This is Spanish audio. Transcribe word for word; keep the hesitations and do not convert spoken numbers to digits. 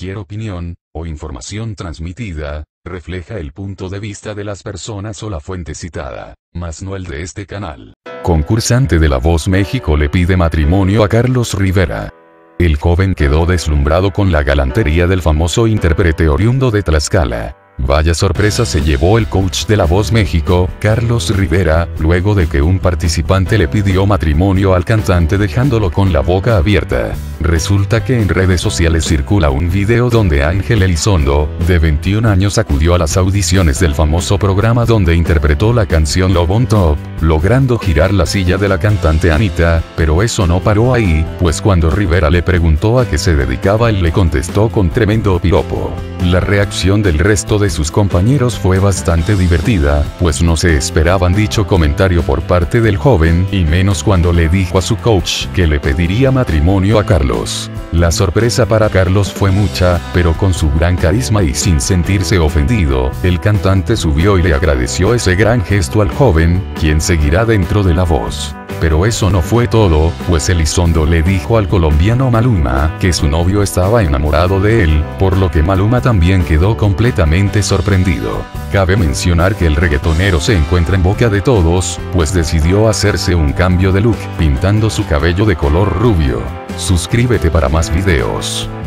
cualquier opinión, o información transmitida, refleja el punto de vista de las personas o la fuente citada, mas no el de este canal. Concursante de La Voz México le pide matrimonio a Carlos Rivera. El joven quedó deslumbrado con la galantería del famoso intérprete oriundo de Tlaxcala. Vaya sorpresa se llevó el coach de La Voz México, Carlos Rivera, luego de que un participante le pidió matrimonio al cantante dejándolo con la boca abierta. Resulta que en redes sociales circula un video donde Ángel Elizondo, de veintiún años, acudió a las audiciones del famoso programa donde interpretó la canción Love on Top, logrando girar la silla de la cantante Anita, pero eso no paró ahí, pues cuando Rivera le preguntó a qué se dedicaba él le contestó con tremendo piropo. La reacción del resto de sus compañeros fue bastante divertida, pues no se esperaban dicho comentario por parte del joven, y menos cuando le dijo a su coach que le pediría matrimonio a Carlos. La sorpresa para Carlos fue mucha, pero con su gran carisma y sin sentirse ofendido, el cantante subió y le agradeció ese gran gesto al joven, quien seguirá dentro de La Voz. Pero eso no fue todo, pues Elizondo le dijo al colombiano Maluma que su novio estaba enamorado de él, por lo que Maluma también quedó completamente sorprendido. Cabe mencionar que el reggaetonero se encuentra en boca de todos, pues decidió hacerse un cambio de look, pintando su cabello de color rubio. Suscríbete para más videos.